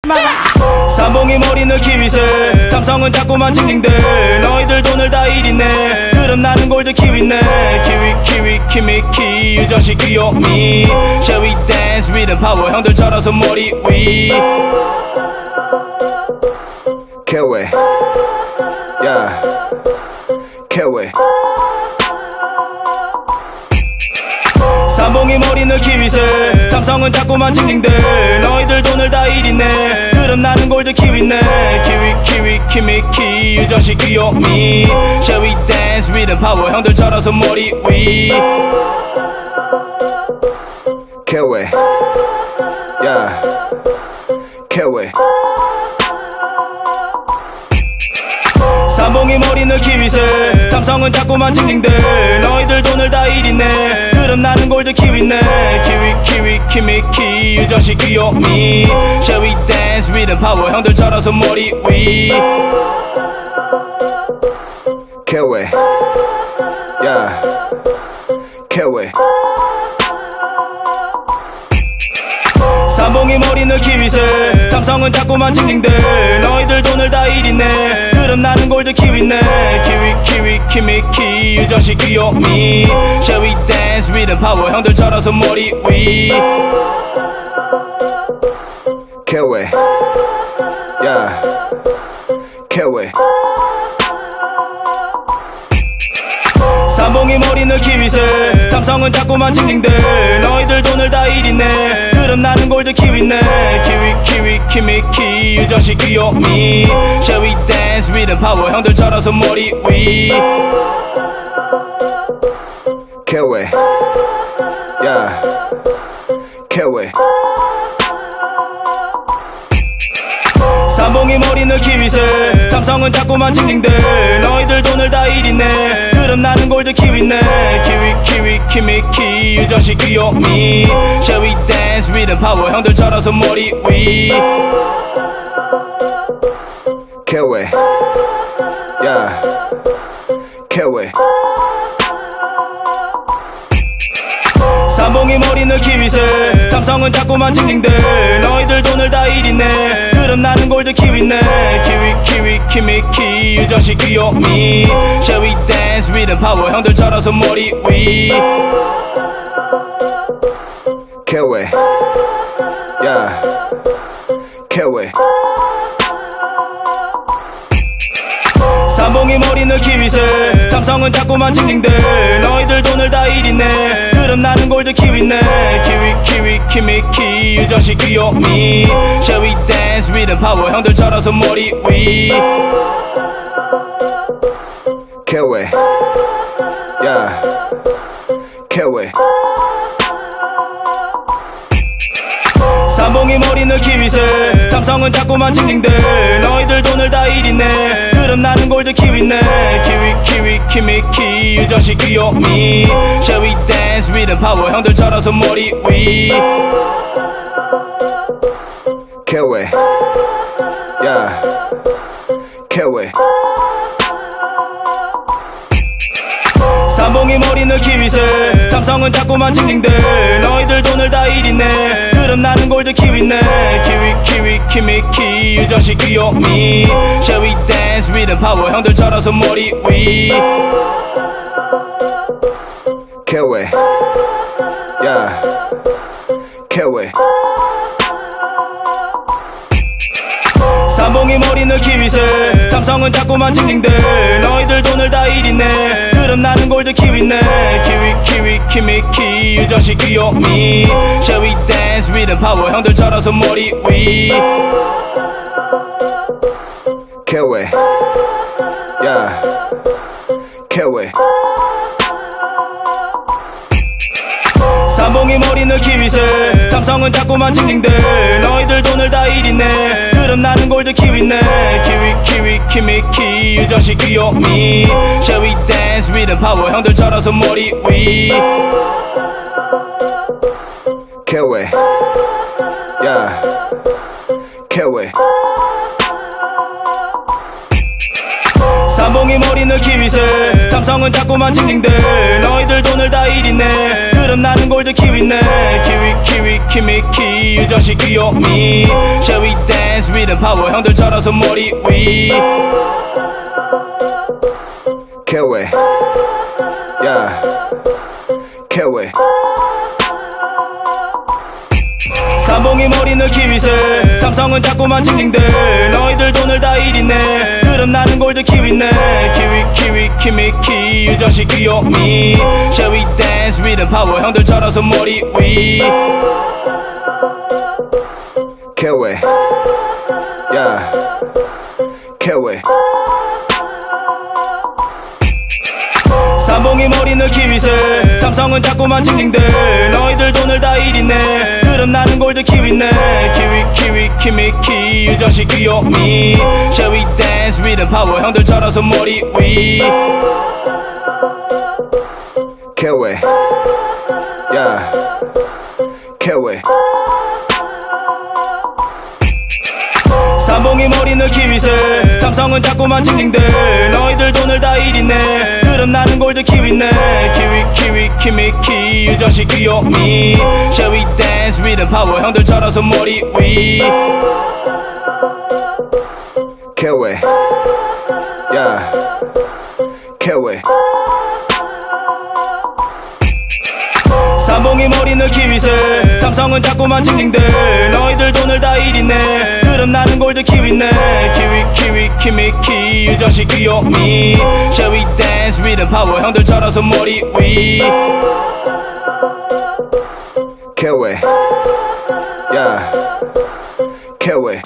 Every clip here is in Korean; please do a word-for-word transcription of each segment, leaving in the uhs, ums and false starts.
삼봉이 머리는 키위새 삼성은 자꾸만 징징대 너희들 돈을 다 일이네 그럼 나는 골드 키위네 키위 키위 키미키 유저시 귀요미 Shall we dance 리듬 파워 형들처럼 손머리 위 Kiwi Yeah Kiwi 삼봉이 머리는 키위새 삼성은 자꾸만 징징대 너희들 돈을 다 일이네 그럼 나는 골드 키위네 키위 키위 키미키 유저시 귀요미 Shall we dance 리듬 파워 형들처럼 손머리 위 Kiwi Yeah Kiwi 삼봉이 머리는 키위새 삼성은 자꾸만 징징대 너희들 돈을 다 일이네 그럼 나는 골드 키위네 키위 키위 키미키 유저시 귀요미 Shall we dance 리듬 파워 형들처럼 손머리 위 Kiwi Yeah Kiwi 삼봉이 머리는 키위새 삼성은 자꾸만 징징대 너희들 돈을 다 일이네 그럼 나는 골드 키위네 키위 키위 키미키 유저시 귀요미 Shall we dance 리듬 파워 형들처럼 손머리 위 Kiwi Yeah Kiwi 삼봉이 머리는 키위새 삼성은 자꾸만 징징대 너희들 돈을 다 일이네 그럼 나는 골드 키위네 키위 키위 키미키 유저시 귀요미 Shall we dance 리듬 파워 형들처럼 손머리 위 Kiwi Yeah Kiwi 삼봉이 머리는 키위새 삼성은 자꾸만 징징대 너희들 돈을 다 일이네 그럼 나는 골드 키위네 키위 키위 키미키 유저시 귀요미 Shall we dance 리듬 파워 형들처럼 손머리 위 Kiwi Yeah Kiwi 삼봉이 머리는 키위새 삼성은 자꾸만 징징대 너희들 돈을 다 일이네 그럼 나는 골드 키위네 키위 키위 키미키 유저시 귀요미 Shall we dance 리듬 파워 형들처럼 손머리 위 Kiwi Yeah Kiwi 삼봉이 머리는 키위새 삼성은 자꾸만 징징대 너희들 돈을 다 일이네 그럼 나는 골드 키위네 키위 키위 키미키 유저시 귀요미 Shall we dance 리듬 파워 형들처럼 손머리 위 Kiwi Yeah Kiwi 삼봉이 머리는 키위새 삼성은 자꾸만 징징대 너희들 돈을 다 일이네 그럼 나는 골드 키위네 키위 키위 키미키 유저시 귀요미 Shall we dance 리듬 파워 형들처럼 손머리 위 Kiwi Yeah Kiwi 삼봉이 머리는 키위새 삼성은 자꾸만 징징대 너희들 돈을 다 일이네 그럼 나는 골드 키위네 키위 키위 키미키 유저시 귀요미 Shall we dance 리듬 파워 형들처럼 손머리 위 Kiwi Yeah Kiwi 삼봉이 머리는 키위새 삼성은 자꾸만 징징대 너희들 돈을 다 일이네 그럼 나는 골드 키위네 키위 키위 키미키 유저시 귀요미 Shall we dance 리듬 파워 형들처럼 손머리 위 Kiwi Yeah Kiwi 삼봉이 머리는 키위새 삼성은 자꾸만 징징대 너희들 돈을 다 일이네 그럼 나는 골드 키위네 키위 키위 키미키 유저시 귀요미 Shall we dance 리듬 파워 형들처럼 손머리 위 Kiwi Yeah Kiwi 삼봉이 머리는 키위새 삼성은 자꾸만 징징대 너희들 돈을 다 일이네 그럼 나는 골드 키위네 키위 키위 키미키 유저시 귀요미 Shall we dance sweet and power 형들처럼 손머리 위 Kiwi, yeah, Kiwi. 삼봉이 머리는 키위새 삼성은 자꾸만 징징대 너희들 돈을 다 일이네 그럼 나는 골드 키위네 키위 키위 키미키 유저씨 귀요미 Shall we dance with the power 형들처럼 손머리 위 Kiwi, yeah, Kiwi. 삼봉이 머리는 키위새 삼성은 자꾸만 징징대 너희들 돈을 다 일이네 그럼 나는 골드 키위네 키위 키위 키미키 유저씨 귀요미 Shall we dance with the power 형들처럼 손머리 위 Kiwi, yeah, Kiwi. 삼봉이 머리는 키위새 삼성은 자꾸만 징징대 너희들 돈을 다 일이네 그럼 나는 골드 키위네 키위 키위 키미키 유저씨 귀요미 Shall we dance with the power 형들처럼 손머리 위 Kiwi, yeah, Kiwi. 삼봉이 머리는 키위새 삼성은 자꾸만 징징대 너희들 돈을 다 일이네 그럼 나는 골드 키위네 키위 키위 키미키 유저씨 귀요미 Shall we dance with the power 형들처럼 손머리 위 Kiwi, yeah, Kiwi.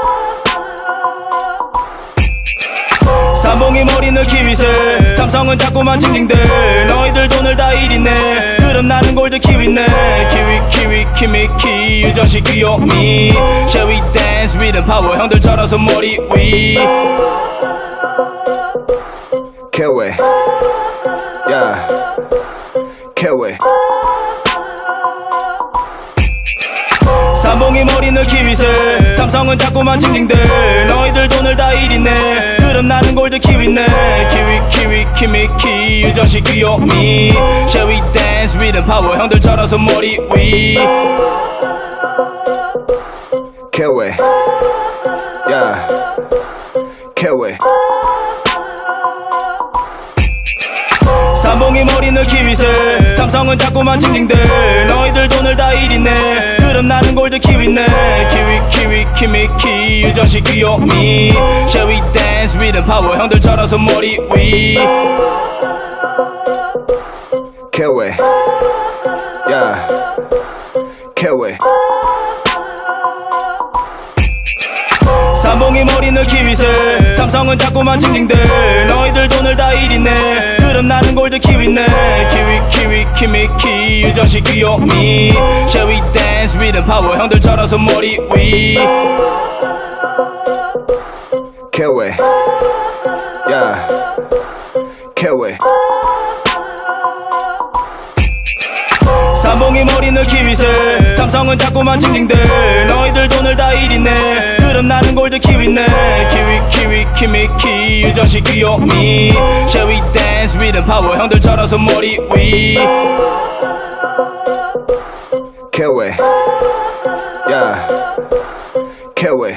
삼봉이 머리는 키위새 삼성은 자꾸만 징징대 너희들 돈을 다 일이네 그럼 나는 골드 키위네 키위 키위 키미키 유저씨 귀요미 Shall we dance with the power 형들처럼 손머리 위 Kiwi, yeah, Kiwi. 삼봉이 머리는 키위새 삼성은 자꾸만 징징대 너희들 돈을 다 일이네 그럼 나는 골드 키위네 키위 키위 키미키 유저씨 귀요미 Shall we dance with the power 형들처럼 손머리 위 Kiwi, yeah, Kiwi. 삼봉이 머리는 키위새 삼성은 자꾸만 징징대 너희들 돈을 다 일이네 그럼 나는 골드 키위네 키위 키위 키미키 유저씨 귀요미 Shall we dance with the power 형들처럼 손머리 위 Kiwi, yeah, Kiwi. 삼봉이 머리는 키위새 삼성은 자꾸만 징징대 너희들 돈을 다 일이네 그럼 나는 골드 키위네 키위 키위 키미키 유저씨 귀요미 Shall we dance with the power 형들처럼 손머리 위 Kiwi, yeah, Kiwi. 삼봉이 머리는 키위새 삼성은 자꾸만 징징대 너희들 돈을 다 일이네 그럼 나는 골드 키위네 키위 키위 키미키 유저씨 귀요미 Shall we dance with the power 형들처럼 손머리 위 Kiwi, yeah, Kiwi.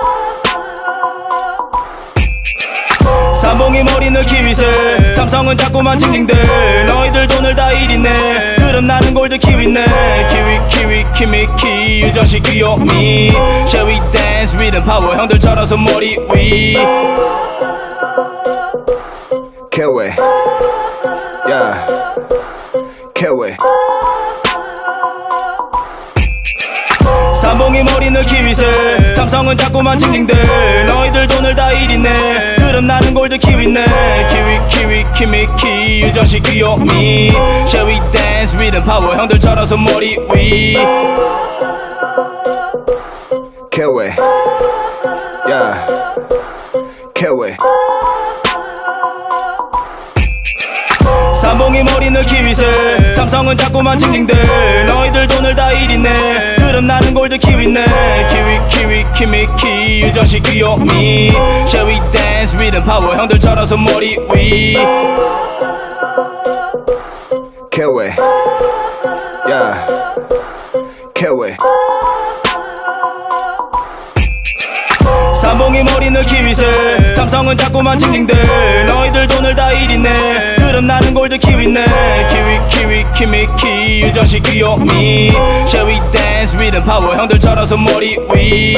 삼봉이 머리는 키위새 삼성은 자꾸만 징징대 너희들 돈을 다 일이네 그럼 나는 골드 키위네 키위 키위 키미키 유저씨 귀요미 Shall we dance with the power 형들처럼 손머리 위 Kiwi, yeah, Kiwi. 삼봉이 머리는 키위새 삼성은 자꾸만 징징대 너희들 돈을 다 일이네 그럼 나는 골드 키위네 키위 키위 키미키 유저씨 귀요미 Shall we dance with the power 형들처럼 손머리 위 Kiwi, yeah, Kiwi. 삼봉이 머리는 키위새 삼성은 자꾸만 징징대 너희들 돈을 다 일이네 그럼 나는 골드 키위네 키위 키위 키미키 유저씨 귀요미 Shall we dance with the power 형들처럼 손머리 위 Kiwi, yeah, Kiwi. 삼봉이 머리는 키위새 삼성은 자꾸만 징징대 너희들 돈을 다 일이네 그럼 나는 골드 키위네 키위 키위 키미키 유저씨 귀요미 Shall we dance 리듬 파워 형들처럼 손머리 위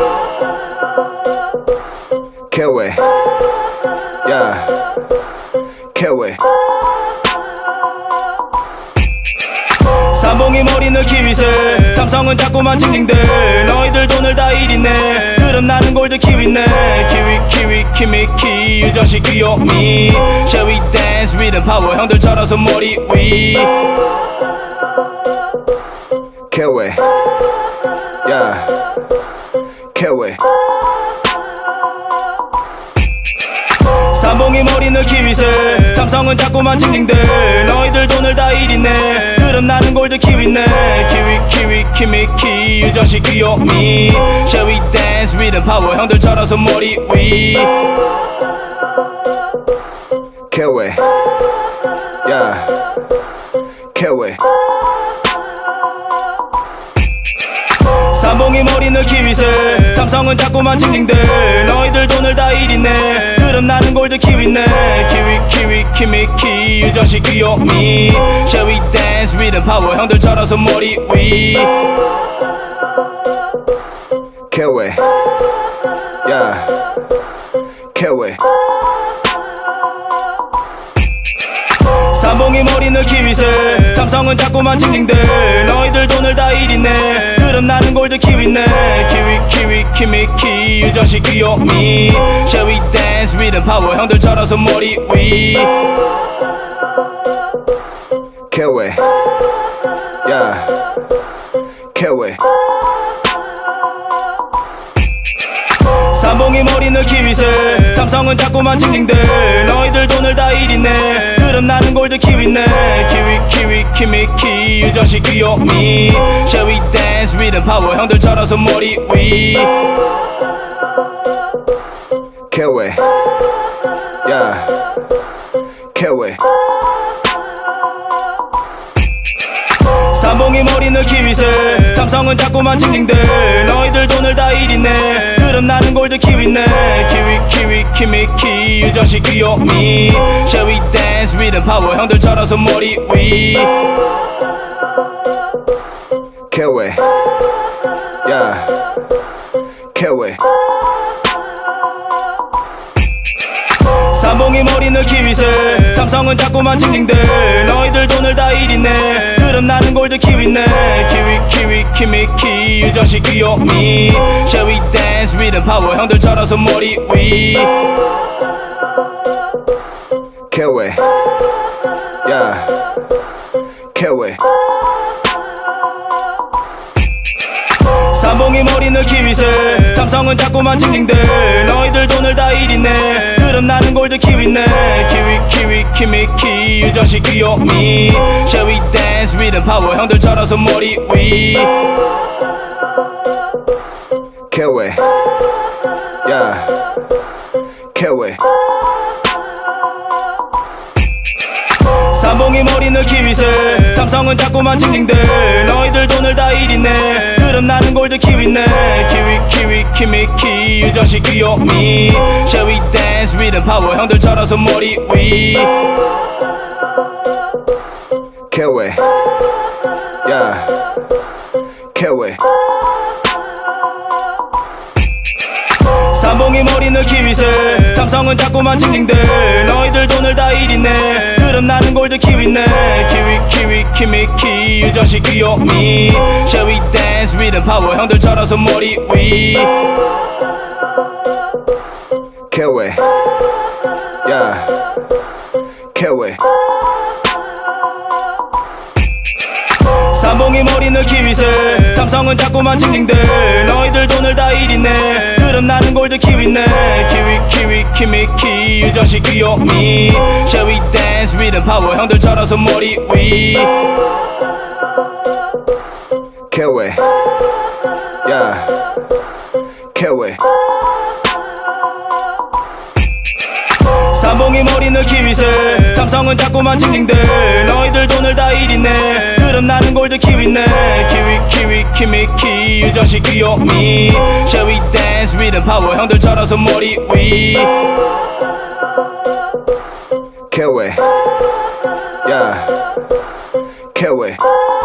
Kiwi Yeah Kiwi 삼봉이 머리는 키위새 삼성은 자꾸만 징징대 너희들 돈을 다 일이네 그럼 나는 골드 키위네 키위 키위 키미키 유저씨 귀요미 Shall we dance 리듬 파워 형들처럼 손머리 위 Kiwi Yeah Kiwi 삼봉이 머리는 키위새 삼성은 자꾸만 징징대 너희들 돈을 다 일이네 그럼 나는 골드 키위네 키위 키위 키미키 유저씨 귀요미 Shall we dance 리듬 파워 형들처럼 손머리 위 Kiwi Yeah Kiwi 삼봉이 머리는 키위새 삼성은 자꾸만 징징대 너희들 돈을 다 일이네 그럼 나는 골드 키위네 키위 키위 키미키 유저씨 귀요미 Shall we dance 리듬 파워 형들처럼 손머리 위 Kiwi Yeah Kiwi 삼봉이 머리는 키위새 삼성은 자꾸만 징징대 너희들 돈을 다 일이네 그럼 나는 골드 키위네 키위 키위 키미키 유저씨 귀요미 Shall we dance 리듬 파워 형들처럼 손머리 위 Kiwi Yeah Kiwi 삼봉이 머리는 키위새 삼성은 자꾸만 징징대 너희들 돈을 다 일이네 그럼 나는 골드 키위네 키위 키위 키미키 유저씨 귀요미 Shall we dance 리듬 파워 형들처럼 손머리 위 Kiwi Yeah Kiwi 삼봉이 머리는 키위새 삼성은 자꾸만 징징대 너희들 돈을 다 일이네 그럼 나는 골드 키위네 키위 키위 키미키 유저씨 귀요미 Shall we dance 리듬 파워 형들처럼 손머리 위 Kiwi Yeah Kiwi 삼봉이 머리는 키위새 삼성은 자꾸만 징징대 너희들 돈을 다 일이네 그럼 나는 골드 키위네 키위 키위 키미키 유저씨 귀요미 Shall we dance 리듬 파워 형들처럼 손머리 위 Kiwi Yeah Kiwi 삼봉이 머리는 키위새 삼성은 자꾸만 징징대 너희들 돈을 다 일이네 그럼 나는 골드 키위네 키위 키위 키미키 유저씨 귀요미 Shall we dance 리듬 파워 형들처럼 손머리 위 Kiwi Yeah Kiwi 삼봉이 머리는 키위새 삼성은 자꾸만 징징대 너희들 돈을 다 일이네 그럼 나는 골드 키위네 키위 키위 키미키 유저씨 귀요미 Shall we dance 리듬 파워 형들처럼 손머리 위 Kiwi Yeah Kiwi 삼봉이 머리는 키위새 삼성은 자꾸만 징징대 너희들 돈을 다 일이네 그럼 나는 골드 키위네 키위 키위 키미키 유저씨 귀요미 Shall we dance 리듬 파워 형들처럼 손머리 위 Kiwi Yeah Kiwi 삼봉이 머리는 키위새 삼성은 자꾸만 징징대 너희들 돈을 다 일이네 그럼 나는 골드 키위네 키위 키위 키미키 유저씨 귀요미 Shall we dance 리듬 파워 형들처럼 손머리 위 Kiwi Yeah Kiwi 삼봉이 머리는 키위색 삼성은 자꾸만 징징대 너희들 돈을 다 일이네 그럼 나는 골드 키위네 키위 키위 키미키 유저씨 귀요미 Shall we dance 리듬 파워 형들처럼 손머리 위 Kiwi Yeah Kiwi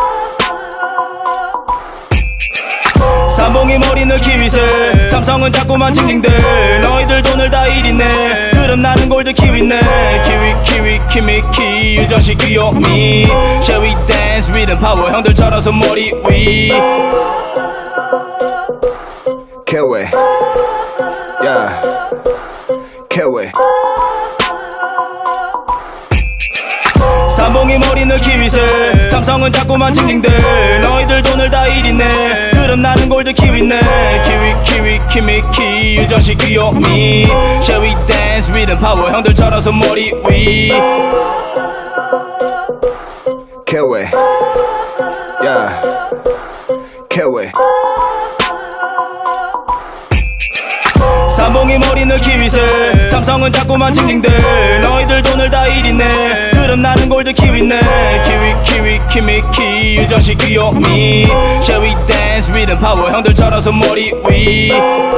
삼봉이 머리는 키위색 삼성은 자꾸만 징징대 너희들 돈을 다 일이네 그럼 나는 골드 키위네 키위 키위 키미키 유저씨 귀요미 Shall we dance 리듬 파워 형들처럼 손머리 위 Kiwi Yeah Kiwi 삼봉이 머리는 키위색 삼성은 자꾸만 징징대 너희들 돈을 다 일이네 그럼 나는 골드 키위네 키위 키위 키미키 유저씨 귀요미 Shall we dance 리듬 파워 형들처럼 손머리 위 Kiwi Yeah Kiwi 삼봉이 머리는 키위색 삼성은 자꾸만 징징대 너희들 돈을 다 일이네 그럼 나는 골드 키위네 키위 키위 키미키 유저씨 귀요미 Shall we dance 리듬 파워 형들처럼 손머리 위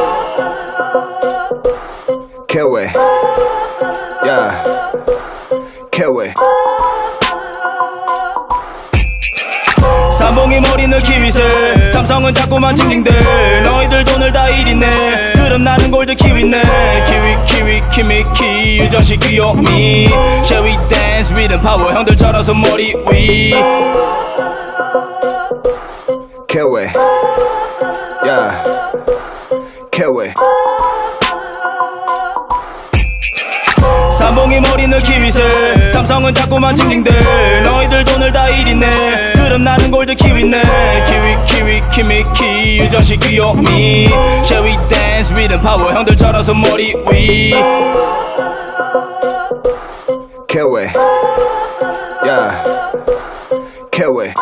Kiwi Yeah Kiwi 삼봉이 머리는 키위색 삼성은 자꾸만 징징대 너희들 돈을 다 일이네 그럼 나는 골드 키위네 키위 키위 키미키 유저씨 귀요미 Shall we dance 리듬 파워 형들처럼 손머리 위 Kiwi Yeah Kiwi 삼봉이 머리는 키위색 삼성은 자꾸만 징징대 너희들 돈을 다 일이네 그럼 나는 골드 키위네 키위 키위 키미키 유저씨 귀요미 Shall we dance 리듬 파워 형들처럼 손머리 위 Kiwi Yeah Kiwi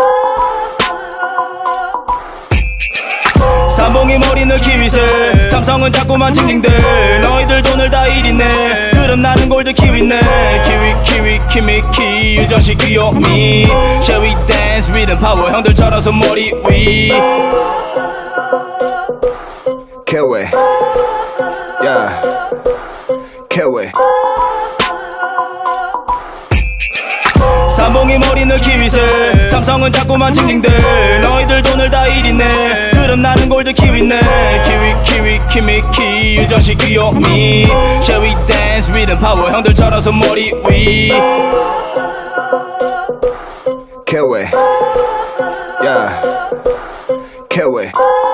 삼봉이 머리는 키위색 삼성은 자꾸만 징징대 너희들 돈을 다 일이네 그럼 나는 골드 키위네 키위 키위 키미키 유저씨 귀요미 Shall we dance 리듬 파워 형들처럼 손머리 위 Kiwi Yeah Kiwi 삼봉이 머리는 키위색 삼성은 자꾸만 징징대 너희들 돈을 다 일이네 그럼 나는 골드 키위네 키위 키위 키미키 유저씨 귀요미 Shall we dance 리듬 파워 형들처럼 손머리 위 Kiwi Yeah Kiwi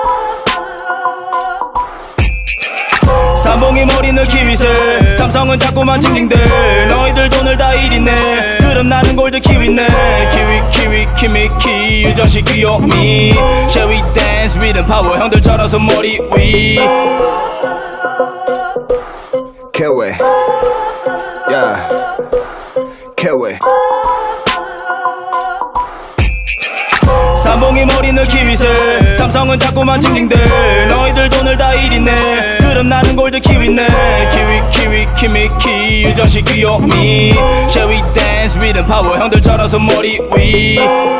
삼봉이 머리는 키위색 삼성은 자꾸만 징징대 너희들 돈을 다 일이네 그럼 나는 골드 키위네 키위 키위 키미키 유저씨 귀요미 Shall we dance 리듬 파워 형들처럼 손머리 위 Kiwi Yeah Kiwi 삼봉이 머리는 키위색 삼성은 자꾸만 징징대 너희들 돈을 다 일이네 그럼 나는 골드 키위네 키위 키위 키미키 유저씨 귀요미 Shall we dance 리듬 파워 형들처럼 손머리 위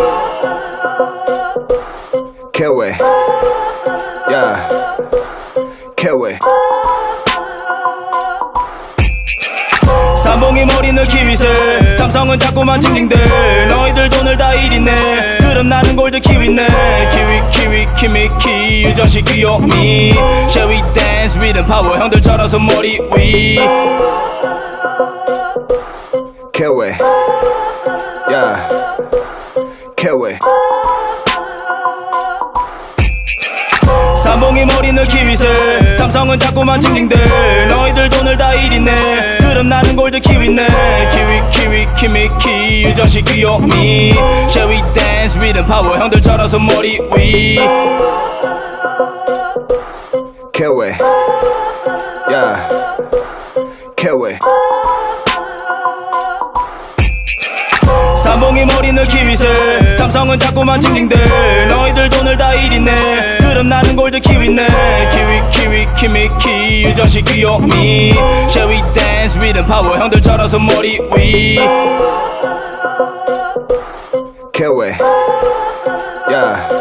Kiwi Yeah Kiwi 삼봉이 머리는 키위색 삼성은 자꾸만 징징대 너희들 돈을 다 일이네 그럼 나는 골드 키위네 키위 키위 키미키 유저씨 귀요미 Shall we dance 리듬 파워 형들처럼 손머리 위 Kiwi Yeah Kiwi 삼봉이 머리는 키위색 삼성은 자꾸만 징징대 너희들 돈을 다 일이네 그럼 나는 골드 키위네 키위 키위 키미키 유저씨 귀요미 Shall we dance 리듬 파워 형들처럼 손머리 위 Kiwi Yeah Kiwi 삼봉이 머리는 키위새 삼성은 자꾸만 징징대 너희들 돈을 다 일이네 그럼 나는 골드 키위네 키위 키위 키미키 유저씨 귀요미 Shall we dance 리듬 파워 형들처럼 손머리 위 Kiwi, yeah.